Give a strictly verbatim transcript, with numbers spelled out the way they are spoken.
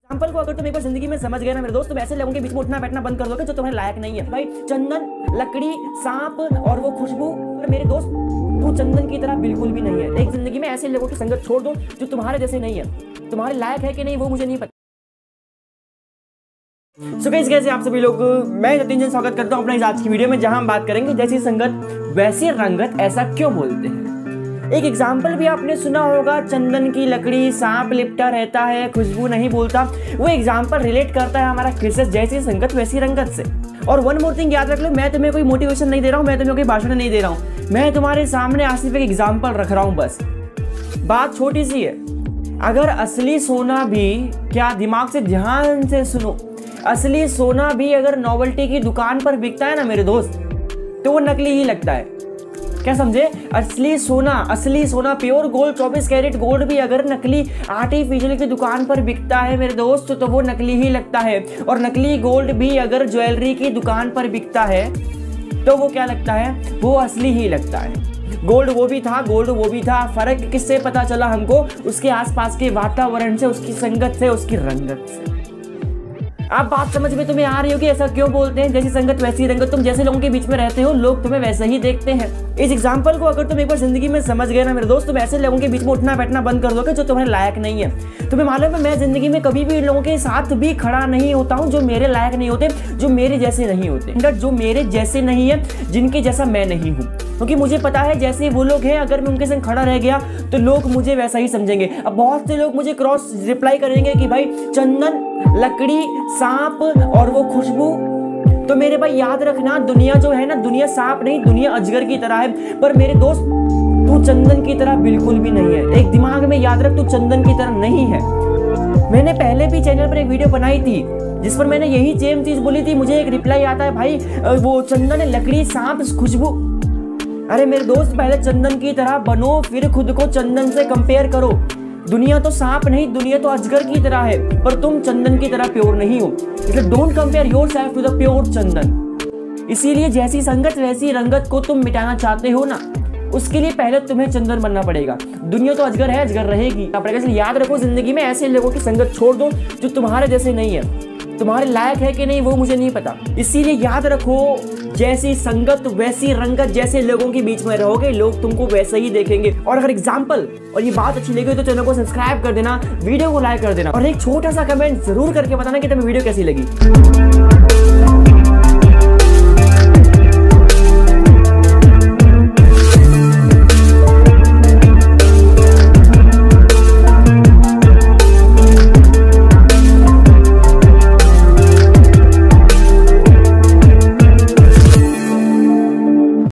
Example को अगर तुम एक बार जिंदगी में समझ गए ना मेरे दोस्त, तुम ऐसे लोगों के बीच में उठना बैठना बंद कर दोगे जो तुम्हारे लायक नहीं है। भाई चंदन, लकड़ी, सांप और वो खुशबू, मेरे दोस्त तू चंदन की तरह बिल्कुल भी नहीं है। एक जिंदगी में ऐसे लोगों की संगत छोड़ दो जो तुम्हारे जैसे नहीं है। तुम्हारे लायक है कि नहीं वो मुझे नहीं पता। सो गाइस, कैसे आप सभी लोग, मैं जतिन जैन स्वागत करता हूं अपना इस आज की वीडियो में, जहां हम बात करेंगे जैसी संगत वैसी रंगत, ऐसा क्यों बोलते हैं। एक एग्जाम्पल भी आपने सुना होगा, चंदन की लकड़ी, सांप लिपटा रहता है, खुशबू नहीं बोलता। वो एग्जाम्पल रिलेट करता है हमारा क्रिसेस जैसी संगत वैसी रंगत से। और वन मोर थिंग याद रख लो, मैं तुम्हें कोई मोटिवेशन नहीं दे रहा हूँ, मैं तुम्हें कोई भाषण नहीं दे रहा हूँ, मैं तुम्हारे सामने आज सिर्फ एक एग्जाम्पल रख रहा हूँ बस। बात छोटी सी है, अगर असली सोना भी, क्या दिमाग से ध्यान से सुनो, असली सोना भी अगर नॉवेल्टी की दुकान पर बिकता है ना मेरे दोस्त, तो वो नकली ही लगता है। क्या समझे? असली सोना, असली सोना, प्योर गोल्ड, चौबीस कैरेट गोल्ड भी अगर नकली आर्टिफिशियल की दुकान पर बिकता है मेरे दोस्त, तो वो नकली ही लगता है। और नकली गोल्ड भी अगर ज्वेलरी की दुकान पर बिकता है तो वो क्या लगता है? वो असली ही लगता है। गोल्ड वो भी था, गोल्ड वो भी था। फर्क किससे पता चला हमको? उसके आसपास के वातावरण से, उसकी संगत से, उसकी रंगत से। आप बात समझ में तुम्हें आ रही हो कि ऐसा क्यों बोलते हैं? जैसी संगत वैसी रंगत। तुम जैसे लोगों के बीच में रहते हो, लोग तुम्हें वैसे ही देखते हैं। इस एग्जाम्पल को अगर तुम एक बार जिंदगी में समझ गए ना मेरे दोस्त, तुम ऐसे लोगों के बीच में उठना बैठना बंद कर दोगे जो तुम्हारे लायक नहीं है। तुम्हें मालूम है, मैं जिंदगी में कभी भी लोगों के साथ भी खड़ा नहीं होता हूँ जो मेरे लायक नहीं होते, जो मेरे जैसे नहीं होते, जो मेरे जैसे नहीं है, जिनके जैसा मैं नहीं हूँ। क्योंकि मुझे पता है जैसे वो लोग हैं, अगर मैं उनके संग खड़ा रह गया तो लोग मुझे वैसा ही समझेंगे। अब बहुत से लोग मुझे क्रॉस रिप्लाई करेंगे कि भाई चंदन, लकड़ी, सांप और वो खुशबू। तो मेरे भाई याद रखना, दुनिया जो है ना, दुनिया सांप नहीं, दुनिया अजगर की तरह है। पर मेरे दोस्त तू चंदन की तरह बिल्कुल भी नहीं है। एक दिमाग में याद रख, तू चंदन की तरह नहीं है। मैंने पहले भी चैनल पर एक वीडियो बनाई थी जिस पर मैंने यही सेम चीज बोली थी। मुझे एक रिप्लाई आता है, भाई वो चंदन, लकड़ी, सांप, खुशबू। अरे मेरे दोस्त, पहले चंदन की तरह बनो, फिर खुद को चंदन से कंपेयर करो। दुनिया तो सांप नहीं, दुनिया तो अजगर की तरह है, पर तुम चंदन की तरह प्योर नहीं हो। इसलिए don't compare yourself to the pure चंदन। इसीलिए जैसी संगत वैसी रंगत को तुम मिटाना चाहते हो ना, उसके लिए पहले तुम्हें चंदन बनना पड़ेगा। दुनिया तो अजगर है, अजगर रहेगी। इसलिए याद रखो, जिंदगी में ऐसे लोगों की संगत छोड़ दो जो तुम्हारे जैसे नहीं है। तुम्हारे लायक है कि नहीं वो मुझे नहीं पता। इसीलिए याद रखो, जैसी संगत वैसी रंगत, जैसे लोगों के बीच में रहोगे लोग तुमको वैसे ही देखेंगे। और अगर एग्जाम्पल और ये बात अच्छी लगी तो चैनल को सब्सक्राइब कर देना, वीडियो को लाइक कर देना और एक छोटा सा कमेंट जरूर करके बताना कि तुम्हें वीडियो कैसी लगी।